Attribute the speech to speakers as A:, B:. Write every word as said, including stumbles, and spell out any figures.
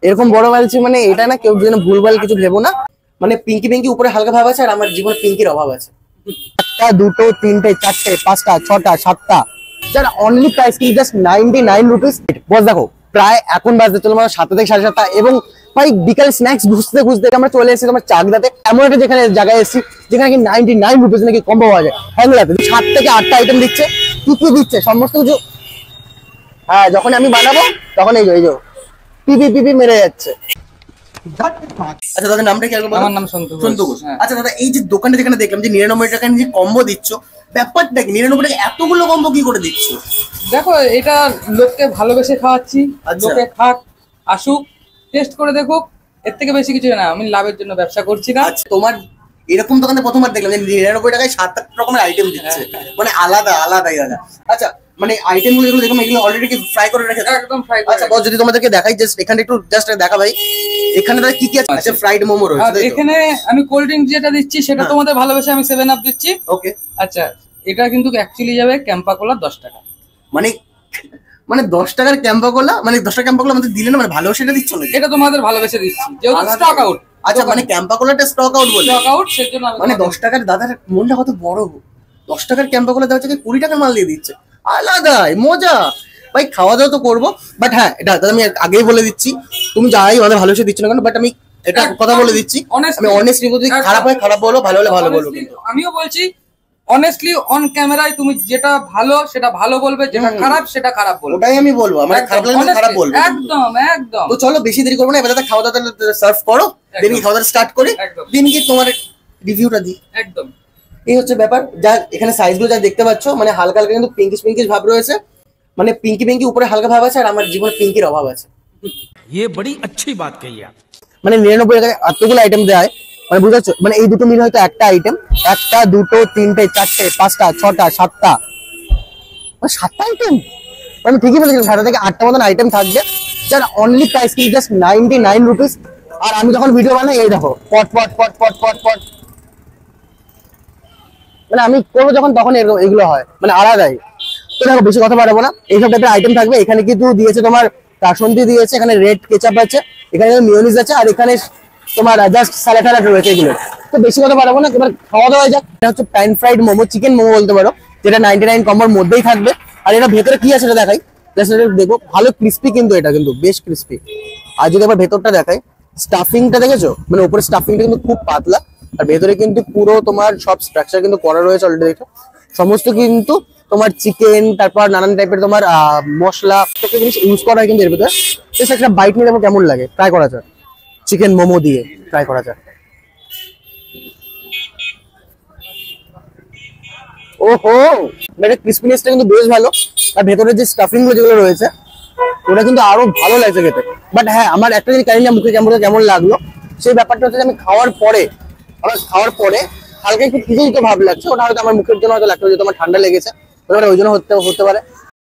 A: এরকম বড় বলছি মানে এটা না, কেউ যেন ভুলভাল কিছু ভেবো না। মানে পিঙ্কি পিঙ্কি উপরে হালকা ভাব আছে, আর আমার জীবনে পিঙ্কির অভাব আছে। একটা দুটো তিনটে চারটে পাঁচটা ছটা সাতটা, যার অনলি প্রাইস কিন্তু just ninety nine rupees. Boss দেখো প্রায় এখন বাজতে চলো মানে সাতটা থেকে সাড়ে সাতটা, এবং ভাই বিকাল স্ন্যাক্স খুঁজতে খুঁজতে আমরা চলে এসেছি তোমার চাকদাতে, এমন একটা যেখানে জায়গায় এসেছি যেখানে কি নাইনটি নাইন রুপিস নাকি কম পাওয়া যায়। হ্যাংলাতে সাত থেকে আটটা আইটেম দিচ্ছে, কি কি দিচ্ছে সমস্ত কিছু। হ্যাঁ যখন আমি বানাবো তখন এই যে পিপি পিপি মেরে যাচ্ছে। আচ্ছা দাদা নামটা কি? আমার নাম সন্তু সন্তু ঘোষ। আচ্ছা দাদা এই যে দোকানটা যেখানে দেখলাম যে নিরানব্বই টাকা যে কম্বো দিচ্ছ, ব্যাপারটা কি? নিরানব্বই টাকা এতগুলো কম্বো কি করে দিচ্ছ?
B: দেখো এটা লোককে ভালোবেসে খাওয়াচ্ছি, লোকে খাক আসুক টেস্ট করে দেখুক, এর থেকে বেশি কিছু না। আমি লাভের জন্য ব্যবসা করছি না।
A: তোমার এরকম দোকানে প্রথমবার দেখলাম যে নিরানব্বই টাকায় সাত আট রকমের আইটেম দিচ্ছে, মানে আলাদা আলাদাই দাদা। আচ্ছা মানে আইটেম গুলো দেখুন, এগুলো অলরেডি কি ফ্রাই করে রেখেছে?
B: একদম ফ্রাই।
A: আচ্ছা বস যদি তোমাদেরকে দেখাই, জাস্ট এখানে একটু জাস্ট দেখা ভাই, এখানে দাদা কি কি আছে? আচ্ছা ফ্রাইড মোমো রয়েছে,
B: আর এখানে আমি কোল্ড ড্রিঙ্ক যেটা দিচ্ছি সেটা তোমাদের ভালোবেসে আমি সেভেন আপ দিচ্ছি।
A: ওকে
B: আচ্ছা এটা কিন্তু অ্যাকচুয়ালি যাবে ক্যাম্পা কোলা দশ টাকা।
A: মানে মানে দশ টাকার ক্যাম্পা কোলা, মানে দশ টাকা ক্যাম্পা কোলা আমাদের দিলে না, মানে ভালোবেসে দিচ্ছ না?
B: এটা তোমাদের ভালোবেসে দিচ্ছি যেহেতু স্টক আউট।
A: আচ্ছা মানে ক্যাম্পা কোলাটা স্টক আউট বলে?
B: স্টক আউট, সেজন্য
A: মানে দশ টাকার দাদার মনটা কত বড়, দশ টাকার ক্যাম্পা কোলা দেওয়া হচ্ছে কুড়ি টাকার মাল দিয়ে দিচ্ছে, আলাদাই মজা। ভাই খাওয়া দাওয়া তো করবো, বাট হ্যাঁ এটা দাদা আমি আগেই বলে দিচ্ছি, তুমি যাই আমাদের ভালোবেসে দিচ্ছ না কেন, বাট আমি এটা কথা বলে দিচ্ছি, আমি অনেস্টলি বলছি, খারাপ হয় খারাপ বলো, ভালো হলে ভালো বলো। কিন্তু
B: আমিও বলছি অনেস্টলি অন ক্যামেরায় তুমি যেটা ভালো সেটা ভালো বলবে, যেটা খারাপ সেটা খারাপ বলবে,
A: ওটাই আমি বলবো। আমার খারাপ লাগলে খারাপ বলবো,
B: একদম একদম।
A: তো চলো বেশি দেরি করবো না, এবার দাদা খাওয়া দাওয়া সার্ভ করো, দিন কি খাওয়া দাওয়া স্টার্ট করি, দিন কি তোমার রিভিউটা দিই।
B: একদম
A: এই হচ্ছে ব্যাপার। যা এখানে সাইজ গুলো যা দেখতে পাচ্ছ, মানে হালকা হালকা কিন্তু পিঙ্কিশ পিঙ্কিশ ভাব রয়েছে, মানে পিঙ্কি পিঙ্কি উপরে হালকা ভাব আছে, আর আমার জীবনে পিঙ্কির অভাব আছে।
C: ये बड़ी अच्छी बात कही आप।
A: মানে নিরানব্বই টাকায় এতগুলো আইটেম দেয়, মানে বুঝতে পারছো, মানে এই দুটো মিলে হয়তো একটা আইটেম, একটা দুটো তিনটে চারটে পাঁচটা ছটা সাতটা, সাতটা আইটেম। আমি ঠিকই বলেছিলাম সাতটা থেকে আটটা মতন আইটেম থাকবে, যার অনলি প্রাইস কিন্তু জাস্ট নাইনটি নাইন রুপিস। আর আমি যখন ভিডিও বানাই এই দেখো পট পট পট পট পট পট, মানে আমি করবো যখন তখন এগুলো হয়, মানে আলাদাই। তো দেখো বেশি কথা বাড়াবো না, এইসব টাইপের আইটেম থাকবে। এখানে কিন্তু দিয়েছে তোমার কাসুন্দি দিয়েছে, এখানে রেড কেচাপ আছে, এখানে মিওনিজ আছে, আর এখানে তোমার জাস্ট স্যালাড ট্যালাড রয়েছে এগুলো। তো বেশি কথা বাড়াবো না, এবার খাওয়া দাওয়া যাক। এটা হচ্ছে pan fried momo, chicken momo বলতে পারো, যেটা নাইনটি নাইন কম্বোর মধ্যেই থাকবে। আর এটা ভেতরে কি আছে সেটা দেখাই, দেখো ভালো ক্রিস্পি, কিন্তু এটা কিন্তু বেশ ক্রিস্পি। আর যদি আবার ভেতরটা দেখাই, স্টাফিংটা দেখেছো, মানে উপরে স্টাফিংটা কিন্তু খুব পাতলা, আর ভেতরে কিন্তু পুরো তোমার সব স্ট্রাকচার কিন্তু করা রয়েছে অলরেডি। দেখো সমস্ত কিন্তু তোমার চিকেন, তারপর নানান টাইপের তোমার মশলা জিনিস ইউজ করা হয় কিন্তু এর ভেতরে। বেশ একটা বাইট নিয়ে দেখো কেমন লাগে, ট্রাই করা যায়। চিকেন মোমো দিয়ে ট্রাই করা যায়। ওহো এটা ক্রিসপিনেসটা কিন্তু বেশ ভালো, আর ভেতরে যে স্টাফিং গুলো যেগুলো রয়েছে ওটা কিন্তু আরো ভালো লাগছে খেতে। বাট হ্যাঁ আমার একটা জিনিস জানি না মুখে কেমন কেমন লাগলো, সেই ব্যাপারটা হচ্ছে আমি খাওয়ার পরে, আমার খাওয়ার পরে হালকা একটু খিচুড়ি তো ভাব লাগছে, ওটা হয়তো আমার মুখের জন্য হয়তো লাগছে, যেহেতু আমার ঠান্ডা লেগেছে ওই জন্য হতে হতে পারে।